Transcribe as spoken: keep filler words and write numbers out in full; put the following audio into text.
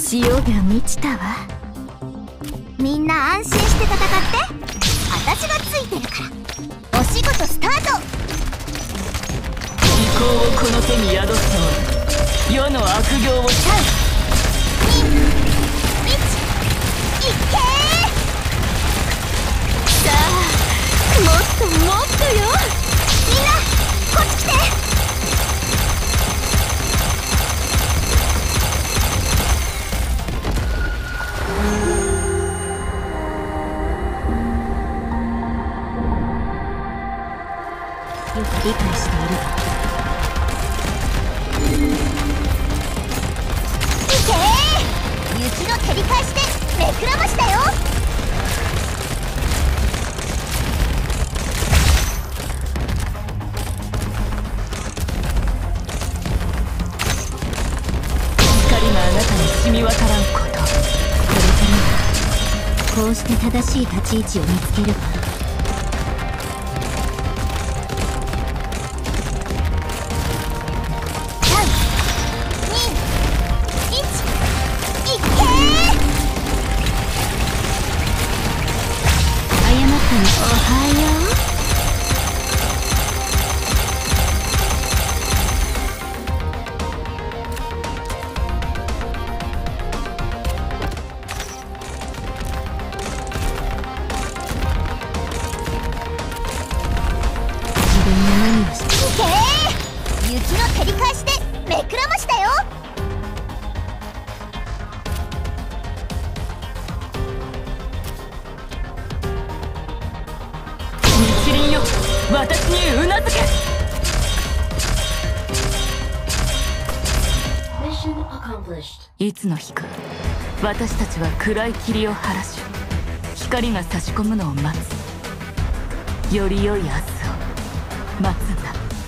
潮が満ちたわ。 みんな安心して戦って。私がついてるから。お仕事スタート。 意向をこの手に宿すのは世の悪行をさんにいちいけー。 さあもっともっとよ。 みんなこっち来て。 よく理解しているわ。 いけー。雪の照り返しで目くらましだよ。 光があなたに染み渡らんこと。これからはこうして正しい立ち位置を見つけるわ。おはよう。自分の何をして。 いけー。雪の照り返しで目くらましだよ。 日輪よ、私にうなずけ。いつの日か私たちは暗い霧を晴らし光が差し込むのを待つ。より良い明日を待つんだ。